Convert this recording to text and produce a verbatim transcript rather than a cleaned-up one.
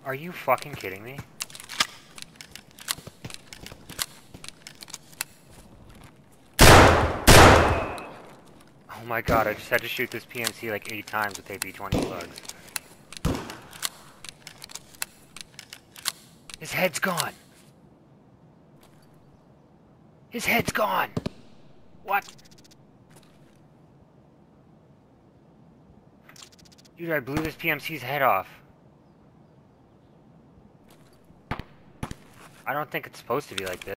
Are you fucking kidding me? Oh my god, I just had to shoot this P M C like eight times with A P twenty slugs. His head's gone! His head's gone! What? Dude, I blew this P M C's head off. I don't think it's supposed to be like this.